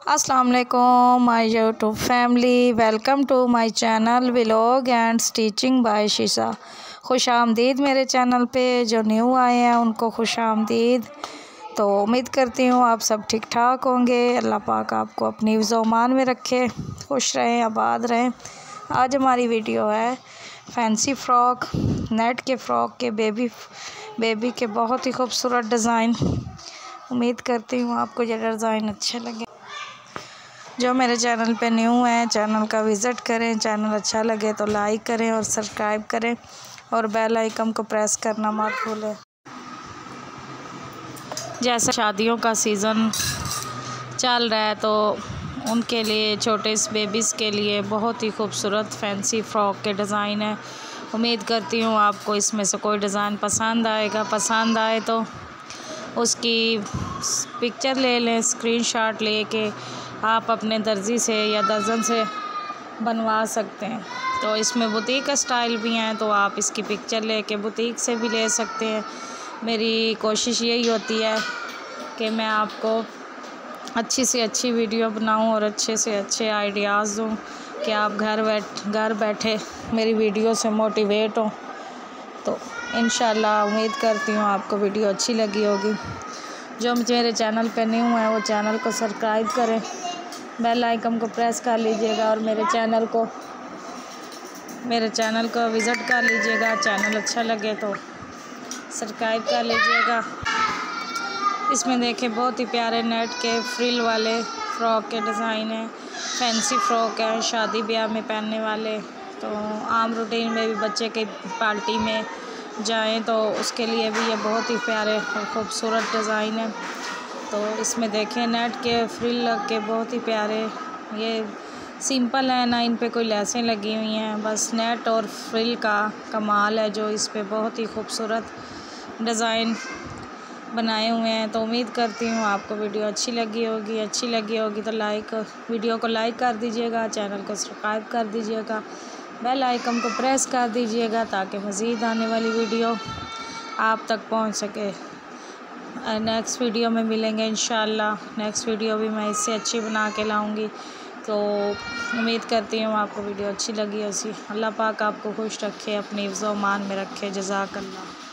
अस्सलाम वालेकुम my YouTube family, welcome to my channel vlog and stitching by Sheesha. खुश आमदीद मेरे चैनल पे। जो न्यू आए हैं उनको खुश आमदीद। तो उम्मीद करती हूँ आप सब ठीक ठाक होंगे। अल्लाह पाक आपको अपनी हिफ्ज़-ओ-अमान में रखे, खुश रहें, आबाद रहें। आज हमारी वीडियो है फैंसी फ़्रॉक, नेट के फ़्रॉक के बेबी के बहुत ही खूबसूरत डिज़ाइन। उम्मीद करती हूँ आपको ये डिज़ाइन अच्छे लगे। जो मेरे चैनल पे न्यू हैं चैनल का विज़िट करें, चैनल अच्छा लगे तो लाइक करें और सब्सक्राइब करें और बेल आइकन को प्रेस करना मत भूलें। जैसे शादियों का सीज़न चल रहा है तो उनके लिए, छोटे बेबीज़ के लिए बहुत ही खूबसूरत फैंसी फ़्रॉक के डिज़ाइन है। उम्मीद करती हूँ आपको इसमें से कोई डिज़ाइन पसंद आएगा। पसंद आए तो उसकी पिक्चर ले लें, स्क्रीनशॉट लेके आप अपने दर्जी से या दर्जन से बनवा सकते हैं। तो इसमें बुटीक स्टाइल भी हैं, तो आप इसकी पिक्चर लेके बुटीक से भी ले सकते हैं। मेरी कोशिश यही होती है कि मैं आपको अच्छी से अच्छी वीडियो बनाऊं और अच्छे से अच्छे आइडियाज़ दूं कि आप घर बैठे मेरी वीडियो से मोटिवेट हों। तो इंशाल्लाह उम्मीद करती हूँ आपको वीडियो अच्छी लगी होगी। जो मेरे चैनल पे न्यू है वो चैनल को सब्सक्राइब करें, बेल आइकन को प्रेस कर लीजिएगा और मेरे चैनल को विज़िट कर लीजिएगा। चैनल अच्छा लगे तो सब्सक्राइब कर लीजिएगा। इसमें देखें बहुत ही प्यारे नेट के फ्रिल वाले फ़्रॉक के डिज़ाइन हैं। फैंसी फ़्रॉक है, शादी ब्याह में पहनने वाले। तो आम रूटीन में भी बच्चे के पार्टी में जाएं तो उसके लिए भी ये बहुत ही प्यारे और ख़ूबसूरत डिज़ाइन है। तो इसमें देखें नेट के फ्रिल लग के बहुत ही प्यारे, ये सिंपल है ना, इन पे कोई लेसें लगी हुई हैं, बस नेट और फ्रिल का कमाल है जो इस पे बहुत ही खूबसूरत डिज़ाइन बनाए हुए हैं। तो उम्मीद करती हूँ आपको वीडियो अच्छी लगी होगी तो वीडियो को लाइक कर दीजिएगा, चैनल को सब्सक्राइब कर दीजिएगा, बेल आइकन को प्रेस कर दीजिएगा ताकि मज़ीद आने वाली वीडियो आप तक पहुँच सके। नेक्स्ट वीडियो में मिलेंगे इंशाल्लाह। नेक्स्ट वीडियो भी मैं इससे अच्छी बना के लाऊंगी। तो उम्मीद करती हूँ आपको वीडियो अच्छी लगी होगी। अल्लाह पाक आपको खुश रखे, अपनी हिफ्ज़-ओ-अमान में रखे। जज़ाकल्लाह।